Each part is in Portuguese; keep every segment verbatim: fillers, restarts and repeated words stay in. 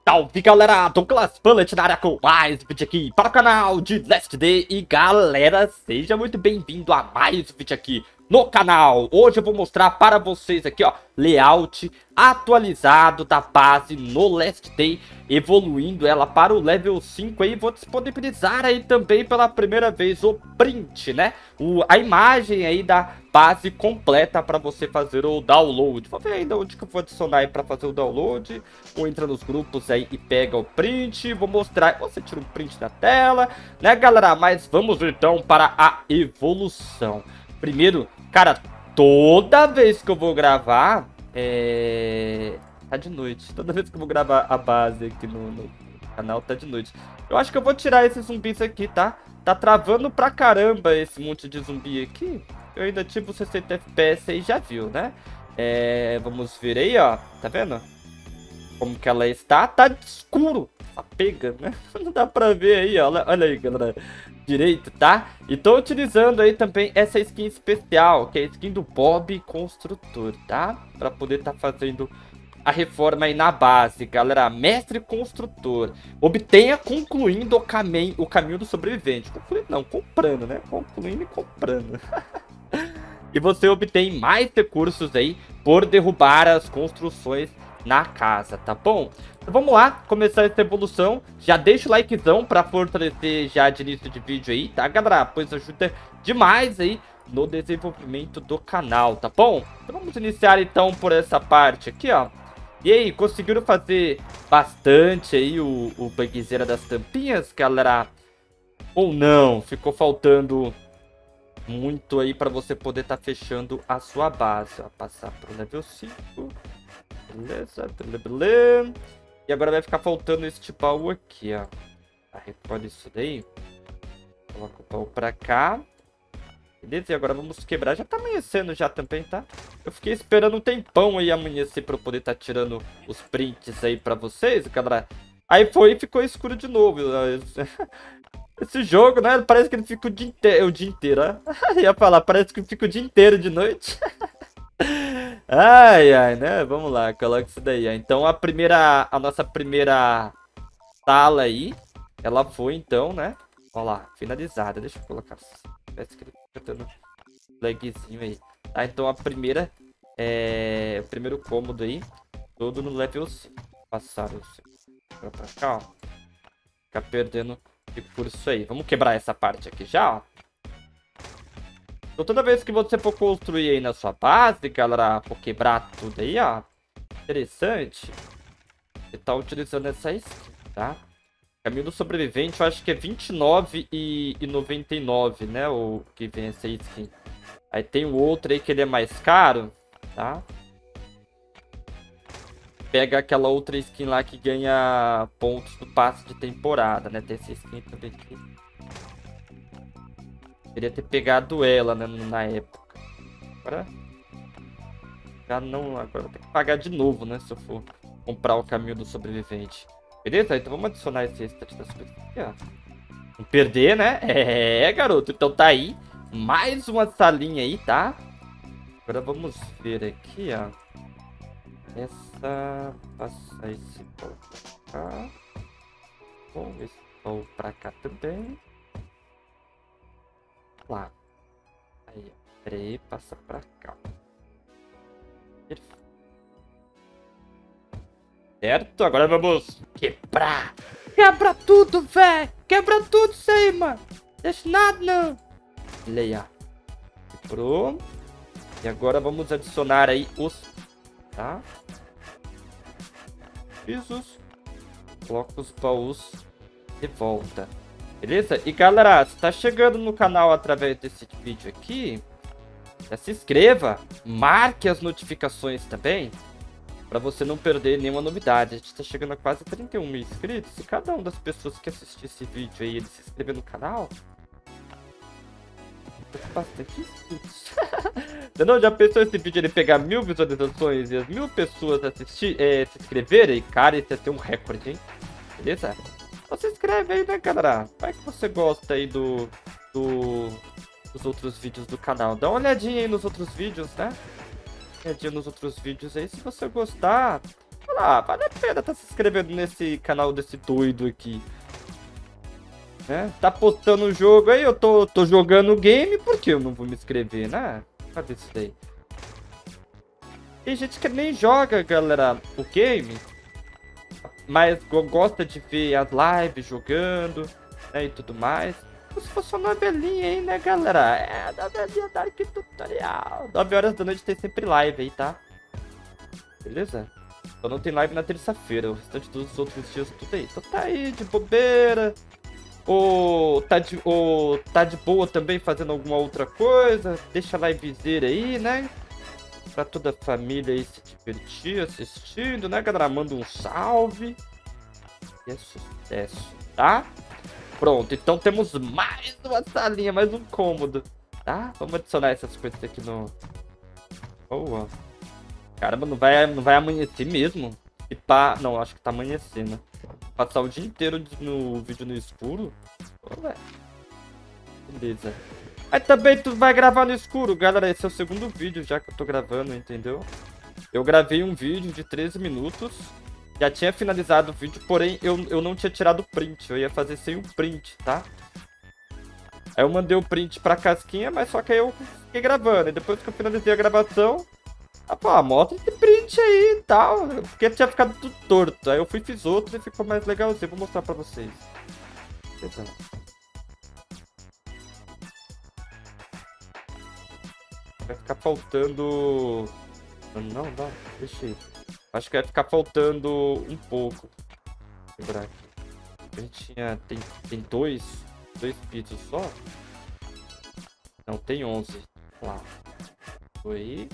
Salve galera, Douglas Bullet na área com mais um vídeo aqui para o canal de Last Day. E galera, seja muito bem-vindo a mais um vídeo aqui no canal. Hoje eu vou mostrar para vocês aqui, ó, layout atualizado da base no Last Day, evoluindo ela para o level cinco aí. Vou disponibilizar aí também pela primeira vez o print, né, o, a imagem aí da base completa para você fazer o download. Vou ver ainda onde que eu vou adicionar aí para fazer o download. Ou entra nos grupos aí e pega o print. Vou mostrar, você tira um print da tela, né galera, mas vamos então para a evolução. Primeiro, cara, toda vez que eu vou gravar, é... tá de noite. Toda vez que eu vou gravar a base aqui no, no canal, tá de noite. Eu acho que eu vou tirar esses zumbis aqui, tá? Tá travando pra caramba esse monte de zumbi aqui. Eu ainda tipo sessenta F P S aí, já viu, né? É... Vamos ver aí, ó. Tá vendo? Como que ela está? Tá escuro. Essa pega, né? Não dá pra ver aí, ó. Olha, olha aí, galera. Direito, tá? E tô utilizando aí também essa skin especial, que é a skin do Bob Construtor, tá? Pra poder tá fazendo a reforma aí na base, galera. Mestre Construtor. Obtenha concluindo o caminho, o caminho do sobrevivente. Concluindo não, comprando, né? Concluindo e comprando. E você obtém mais recursos aí por derrubar as construções na casa, tá bom? Então vamos lá, começar essa evolução. Já deixa o likezão pra fortalecer já de início de vídeo aí, tá galera? Pois ajuda demais aí no desenvolvimento do canal, tá bom? Então vamos iniciar então por essa parte aqui, ó. E aí, conseguiram fazer bastante aí o, o bugzeira das tampinhas, galera? Ou não? Ficou faltando muito aí pra você poder tá fechando a sua base, ó. Passar pro level cinco. Beleza, beleza. E agora vai ficar faltando este baú aqui, ó. Tá, recolhe isso daí. Coloca o baú pra cá. Beleza, e agora vamos quebrar. Já tá amanhecendo já também, tá? Eu fiquei esperando um tempão aí amanhecer pra eu poder tá tirando os prints aí pra vocês, galera. Aí foi e ficou escuro de novo. Esse jogo, né? Parece que ele fica o dia inteiro, o dia inteiro, ó. Ia falar, parece que fica o dia inteiro de noite. Ai, ai, né? Vamos lá, coloca isso daí, ó. Então a primeira, a nossa primeira sala aí, ela foi então, né? Ó lá, finalizada. Deixa eu colocar. Parece que ele fica dando um lagzinho aí. Tá, então a primeira, é... o primeiro cômodo aí, todo no level cinco. Passaram pra cá, ó. Ficar perdendo recurso aí. Vamos quebrar essa parte aqui já, ó. Então toda vez que você for construir aí na sua base, galera, for quebrar tudo aí, ó. Interessante. Você tá utilizando essa skin, tá? Caminho do sobrevivente, eu acho que é vinte e nove e noventa e nove, né? O que vem essa skin. Aí tem o outro aí que ele é mais caro, tá? Pega aquela outra skin lá que ganha pontos do passe de temporada, né? Tem essa skin também aqui. Queria ter pegado ela, né, na época. Agora já não, agora vou ter que pagar de novo, né, se eu for comprar o caminho do sobrevivente. Beleza? Então vamos adicionar esse extra das coisas aqui, ó. Não perder, né? É, garoto. Então tá aí. Mais uma salinha aí, tá? Agora vamos ver aqui, ó. Essa... Passar esse pau pra cá. Bom, esse pau pra cá também. Lá. Aí, peraí, passa pra cá. Perfeito. Certo, agora vamos quebrar. Quebra tudo, velho. Quebra tudo isso aí, mano. Deixa nada, não. Leia. Quebrou. E agora vamos adicionar aí os... Tá? Pisos. Coloca os baús de volta. Beleza? E galera, se tá chegando no canal através desse vídeo aqui, já se inscreva, marque as notificações também, pra você não perder nenhuma novidade. A gente tá chegando a quase trinta e um mil inscritos, e cada uma das pessoas que assistir esse vídeo aí, ele se inscrever no canal, bastante inscritos. Não, já pensou esse vídeo ele pegar mil visualizações e as mil pessoas assistir, é, se inscreverem? Cara, esse ia ter um recorde, hein? Beleza? Então se inscreve aí, né, galera? Vai que você gosta aí do, do, dos outros vídeos do canal. Dá uma olhadinha aí nos outros vídeos, né? Uma olhadinha nos outros vídeos aí. Se você gostar, lá, vale a pena tá se inscrevendo nesse canal desse doido aqui. Né? Tá postando o jogo aí, eu tô, tô jogando o game, por que eu não vou me inscrever, né? Cadê isso daí? Tem gente que nem joga, galera, o game, mas gosta de ver as lives jogando, né, e tudo mais. Se fosse uma novelinha aí, né, galera? É, novelinha Dark Tutorial. nove horas da noite tem sempre live aí, tá? Beleza? Só não tem live na terça-feira, o restante dos outros dias tudo aí. Então tá aí, de bobeira. Ou tá de, ou tá de boa também fazendo alguma outra coisa. Deixa a livezeira aí, né? Pra toda a família aí se divertir assistindo, né, galera? Manda um salve. E é sucesso, tá? Pronto, então temos mais uma salinha, mais um cômodo, tá? Vamos adicionar essas coisas aqui no... Boa. Caramba, não vai, não vai amanhecer mesmo? E pá... Não, acho que tá amanhecendo. Passar o dia inteiro no vídeo no escuro? Pô, velho. Beleza. Aí também tu vai gravar no escuro, galera. Esse é o segundo vídeo já que eu tô gravando, entendeu? Eu gravei um vídeo de treze minutos. Já tinha finalizado o vídeo, porém eu, eu não tinha tirado o print. Eu ia fazer sem o print, tá? Aí eu mandei o print pra Casquinha, mas só que aí eu fiquei gravando. E depois que eu finalizei a gravação... Ah, pô, mostra esse print aí e tal. Porque tinha ficado tudo torto. Aí eu fui e fiz outro e ficou mais legalzinho. Vou mostrar pra vocês. Então. Vai ficar faltando... Não, não, deixa aí. Acho que vai ficar faltando um pouco. Lembrar aqui. A gente tinha... Tem, tem dois... Dois pisos só? Não, tem onze. Vamos lá. Foi...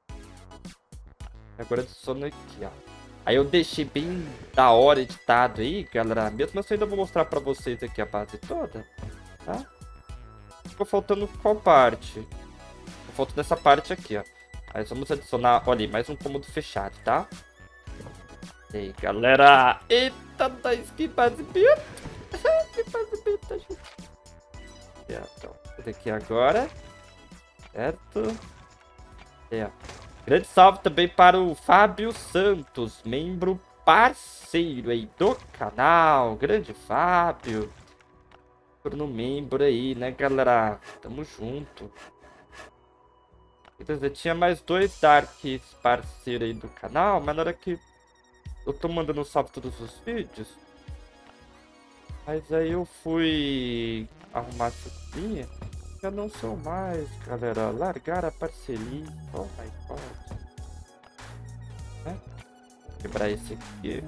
Agora só no aqui, ó. Aí eu deixei bem da hora editado aí, galera. Mesmo assim, eu ainda vou mostrar pra vocês aqui a base toda, tá? Ficou faltando qual parte? Ficou faltando essa parte aqui, ó. Aí vamos adicionar, olha aí, mais um cômodo fechado, tá? E aí, galera. Eita, nós, que base bita. Que base bita, gente. Então, esse aqui agora. Certo? É, ó. Grande salve também para o Fábio Santos, membro parceiro aí do canal. Grande Fábio. Tornou membro aí, né, galera? Tamo junto. Eu tinha mais dois Darks parceiros aí do canal, mas na hora que eu tô mandando salve todos os vídeos, mas aí eu fui arrumar essa coisinha. Já não sou mais, galera. Largar a parceria. Oh my god. Né? Quebrar esse aqui.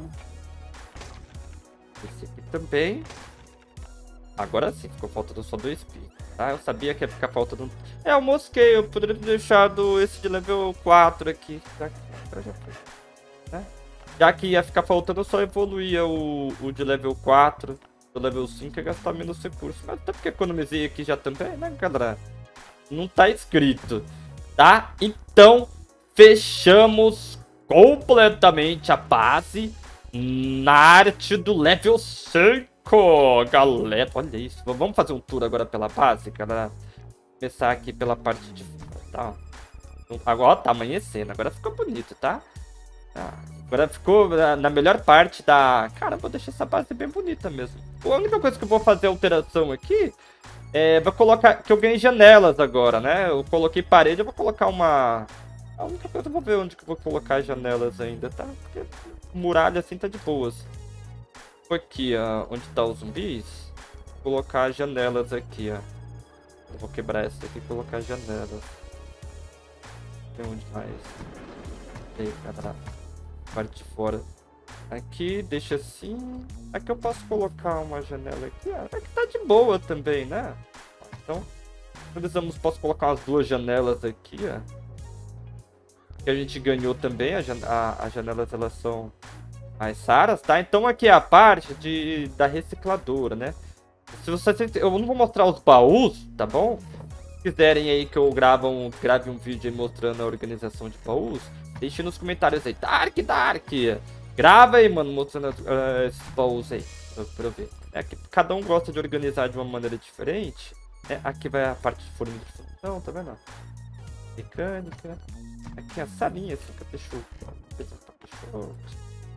Esse aqui também. Agora sim, ficou faltando só dois picos, tá? Eu sabia que ia ficar faltando... É, eu mosquei. Eu poderia ter deixado esse de level quatro aqui. Já que, já foi, né? Já que ia ficar faltando, eu só evoluía o, o de level quatro. Do level cinco é gastar menos recursos. Mas até porque economizei aqui já também, né, galera? Não tá escrito, tá? Então, fechamos completamente a base na arte do level cinco, galera. Olha isso. Vamos fazer um tour agora pela base, galera. Começar aqui pela parte de fora, tá? Agora tá amanhecendo. Agora ficou bonito, tá? Tá. Agora ficou na melhor parte da... Cara, vou deixar essa base bem bonita mesmo. A única coisa que eu vou fazer alteração aqui é... Vou colocar... Que eu ganhei janelas agora, né? Eu coloquei parede, eu vou colocar uma... A única coisa, eu vou ver onde que eu vou colocar as janelas ainda, tá? Porque muralha assim tá de boas. Vou aqui, ó, onde tá os zumbis. Vou colocar as janelas aqui, ó. Eu vou quebrar essa aqui e colocar as janelas. Tem onde mais? Aí, cara. Parte de fora. Aqui, deixa assim. Aqui eu posso colocar uma janela aqui. Ah, aqui tá de boa também, né? Então, precisamos, posso colocar umas duas janelas aqui, ó. Que a gente ganhou também. A, jan a, as janelas, elas são mais raras, tá? Então aqui é a parte de, da recicladora, né? Se vocês, eu não vou mostrar os baús, tá bom? Se quiserem aí que eu grave um, grave um vídeo aí mostrando a organização de baús, deixe nos comentários aí. Dark, Dark! Grava aí, mano, mostrando uh, esses baús aí, pra, pra eu ver. É que cada um gosta de organizar de uma maneira diferente. É, aqui vai a parte de forno de função, tá vendo? Mecânica. Aqui a salinha, assim, que deixou.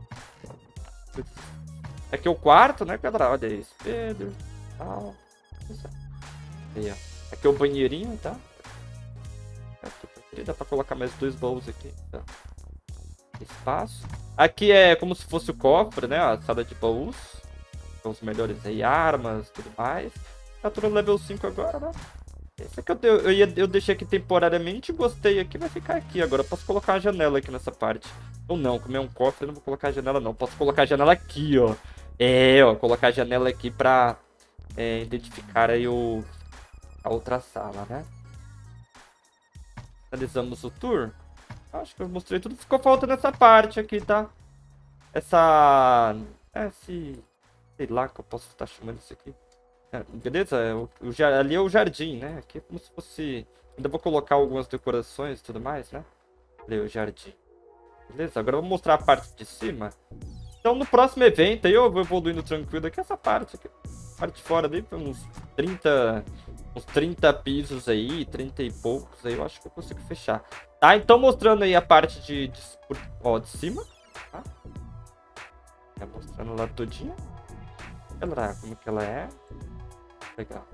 Aqui é o quarto, né, galera? Olha isso. Pedro, tal. Aí, ó. Aqui é o banheirinho, tá? Aqui, dá pra colocar mais dois baús aqui, tá? Espaço. Aqui é como se fosse o cofre, né? A sala de baús. Com os melhores aí, armas, tudo mais. Tá tudo level cinco agora, né? Esse aqui eu, eu, eu, eu deixei aqui temporariamente, gostei aqui, vai ficar aqui. Agora eu posso colocar a janela aqui nessa parte. Ou não, como é um cofre, eu não vou colocar a janela não. Posso colocar a janela aqui, ó. É, ó, colocar a janela aqui pra é, identificar aí o, a outra sala, né? Finalizamos o tour. Acho que eu mostrei tudo. Ficou faltando essa parte aqui, tá? Essa... Esse... Sei lá que eu posso estar chamando isso aqui. É, beleza? O, o, ali é o jardim, né? Aqui é como se fosse... Ainda vou colocar algumas decorações e tudo mais, né? Ali é o jardim. Beleza? Agora eu vou mostrar a parte de cima. Então no próximo evento aí eu vou evoluindo tranquilo aqui. Essa parte aqui. A parte de fora ali foi uns trinta... Uns trinta pisos aí, trinta e poucos aí, eu acho que eu consigo fechar. Tá, então mostrando aí a parte de, de, ó, de cima. Tá? Tá mostrando lá todinha. Olha lá como que ela é. Legal.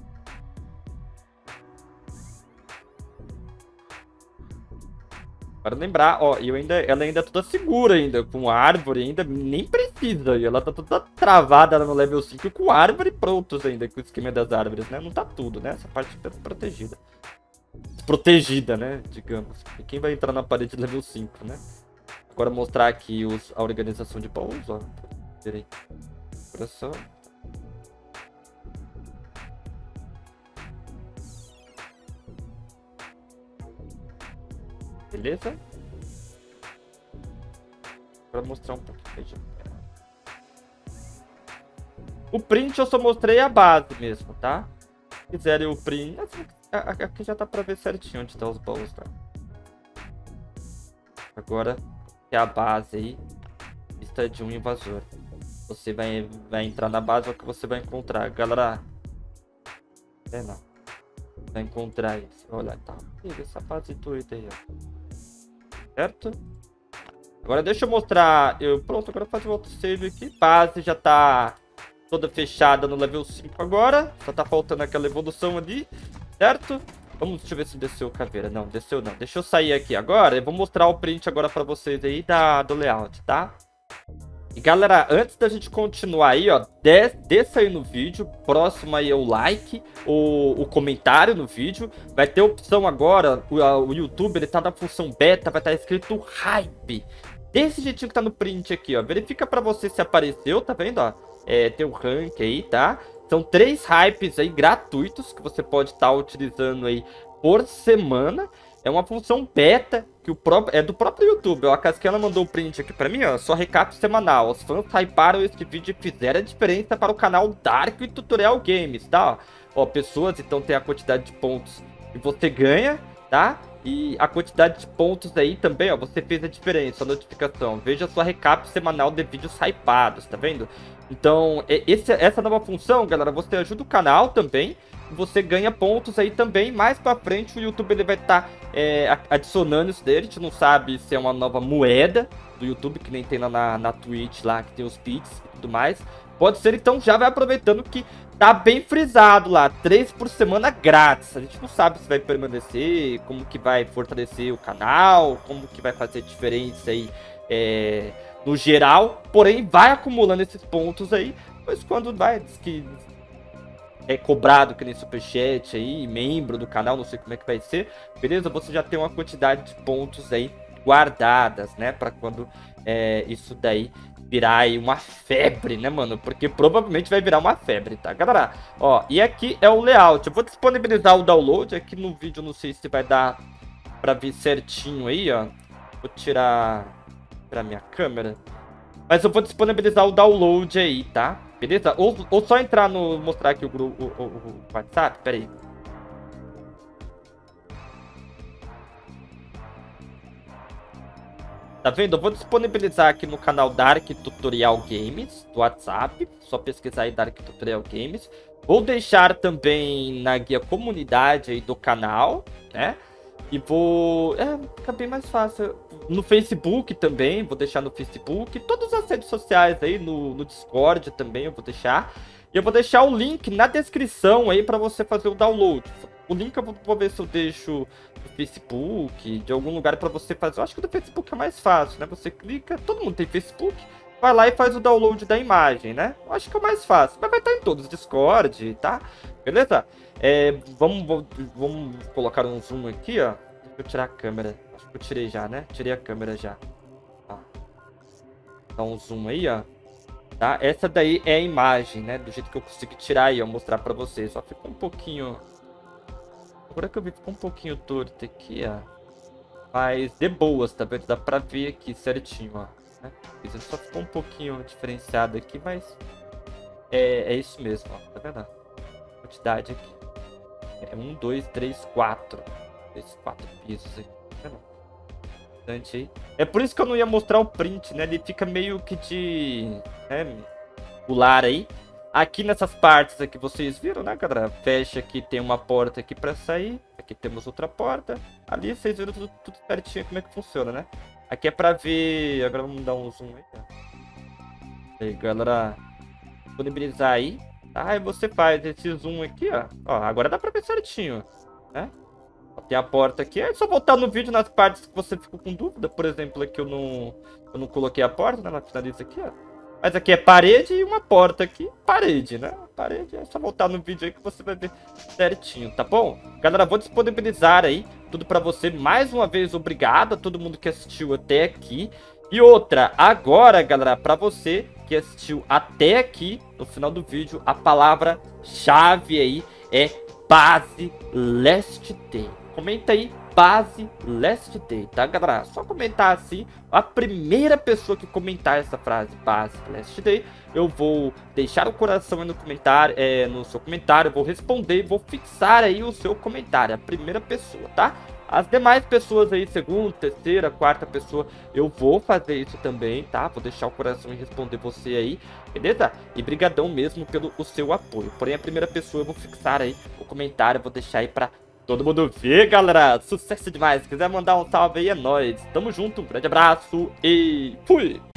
Para lembrar, ó, eu ainda, ela ainda é toda segura ainda, com árvore ainda, nem precisa. E ela tá toda travada no level cinco com árvore prontos ainda, com o esquema das árvores, né? Não tá tudo, né? Essa parte tá protegida. Protegida, né? Digamos. E quem vai entrar na parede level cinco, né? Agora mostrar aqui os, a organização de baús, ó. Peraí. Coração. Beleza? Pra mostrar um pouquinho de... O print eu só mostrei a base mesmo, tá? Se quiserem o print... Aqui já dá pra ver certinho onde estão os baús, tá? Agora é a base aí. Vista de um invasor. Você vai, vai entrar na base, é o que você vai encontrar. Galera... É não. Vai encontrar isso. Olha, tá. Essa base doida aí, ó. Certo? Agora deixa eu mostrar. Eu, pronto, agora fazer outro save aqui. Base já tá toda fechada no level cinco agora. Só tá faltando aquela evolução ali. Certo? Vamos, deixa eu ver se desceu caveira. Não, desceu não. Deixa eu sair aqui agora. Eu vou mostrar o print agora pra vocês aí da, do layout, tá? E galera, antes da gente continuar aí, ó, des, desça aí no vídeo, próximo aí é o like, o, o comentário no vídeo, vai ter opção agora, o, a, o YouTube, ele tá na função beta, vai estar escrito hype, desse jeitinho que tá no print aqui, ó, verifica pra você se apareceu, tá vendo, ó, é, tem o rank aí, tá, são três hypes aí gratuitos que você pode estar tá utilizando aí por semana. É uma função beta que o próprio, é do próprio YouTube. Ó, a Casquela mandou o print aqui pra mim, ó. Só recap semanal. Os fãs hyparam este vídeo e fizeram a diferença para o canal Dark e Tutorial Games, tá? Ó, pessoas, então tem a quantidade de pontos que você ganha, tá? E a quantidade de pontos aí também, ó. Você fez a diferença, a notificação. Veja sua recap semanal de vídeos hypados, tá vendo? Então, esse, essa nova função, galera, você ajuda o canal também. Você ganha pontos aí também. Mais pra frente o YouTube ele vai estar tá, é, adicionando isso dele. A gente não sabe se é uma nova moeda do YouTube, que nem tem lá na, na Twitch lá, que tem os bits e tudo mais. Pode ser, então já vai aproveitando que tá bem frisado lá, três por semana grátis. A gente não sabe se vai permanecer, como que vai fortalecer o canal, como que vai fazer diferença aí é, no geral. Porém, vai acumulando esses pontos aí, pois quando vai, diz que é cobrado que nem superchat aí, membro do canal, não sei como é que vai ser, beleza? Você já tem uma quantidade de pontos aí guardadas, né? Pra quando é, isso daí virar aí uma febre, né, mano? Porque provavelmente vai virar uma febre, tá, galera? Ó, e aqui é o layout. Eu vou disponibilizar o download aqui no vídeo, não sei se vai dar pra ver certinho aí, ó. Vou tirar pra minha câmera. Mas eu vou disponibilizar o download aí, tá? Beleza? Ou, ou só entrar no... Mostrar aqui o grupo, o, o, o WhatsApp. Pera aí. Tá vendo? Eu vou disponibilizar aqui no canal Dark Tutorial Games, do WhatsApp. Só pesquisar aí Dark Tutorial Games. Vou deixar também na guia comunidade aí do canal, né? E vou... É, fica bem mais fácil. No Facebook também, vou deixar no Facebook. Todas as redes sociais aí, no, no Discord também eu vou deixar. E eu vou deixar o link na descrição aí pra você fazer o download. O link eu vou, vou ver se eu deixo no Facebook, de algum lugar pra você fazer. Eu acho que do Facebook é mais fácil, né? Você clica, todo mundo tem Facebook, vai lá e faz o download da imagem, né? Eu acho que é o mais fácil. Mas vai estar em todos, Discord, tá? Beleza? É, vamos, vamos colocar um zoom aqui, ó. Deixa eu tirar a câmera. Acho que eu tirei já, né? Tirei a câmera já. Tá. Dá um zoom aí, ó. Tá? Essa daí é a imagem, né? Do jeito que eu consegui tirar aí, ó. Mostrar pra vocês. Só ficou um pouquinho... Agora que eu vi, ficou um pouquinho torto aqui, ó. Mas de boas, tá vendo? Dá pra ver aqui certinho, ó. Né? Isso só ficou um pouquinho diferenciado aqui, mas... É, é isso mesmo, ó. Tá vendo? A quantidade aqui. É um, dois, três, quatro. Três, quatro pisos aqui. Tá vendo? Aí. É por isso que eu não ia mostrar o print, né? Ele fica meio que de... Né? Pular aí. Aqui nessas partes aqui, vocês viram, né, galera? Fecha aqui, tem uma porta aqui pra sair. Aqui temos outra porta. Ali vocês viram tudo, tudo certinho como é que funciona, né? Aqui é pra ver... Agora vamos dar um zoom aí, tá? Aí, galera. Disponibilizar aí. Tá? Aí você faz esse zoom aqui, ó. Ó, agora dá pra ver certinho, né? Tem a porta aqui. É só voltar no vídeo nas partes que você ficou com dúvida. Por exemplo, aqui eu não, eu não coloquei a porta, né? Na finaliza aqui, ó. Mas aqui é parede e uma porta aqui. Parede, né? Parede. É só voltar no vídeo aí que você vai ver certinho, tá bom? Galera, vou disponibilizar aí tudo pra você. Mais uma vez, obrigado a todo mundo que assistiu até aqui. E outra, agora, galera, pra você que assistiu até aqui, no final do vídeo, a palavra-chave aí é base last day. Comenta aí, base last day, tá, galera? Só comentar assim, a primeira pessoa que comentar essa frase, base last day, eu vou deixar o coração aí no comentário, é, no seu comentário, vou responder, vou fixar aí o seu comentário, a primeira pessoa, tá? As demais pessoas aí, segunda, terceira, quarta pessoa, eu vou fazer isso também, tá? Vou deixar o coração e responder você aí, beleza? E brigadão mesmo pelo o seu apoio. Porém, a primeira pessoa eu vou fixar aí o comentário, vou deixar aí pra todo mundo ver, galera. Sucesso demais. Se quiser mandar um salve aí, é nóis. Tamo junto, um grande abraço e fui!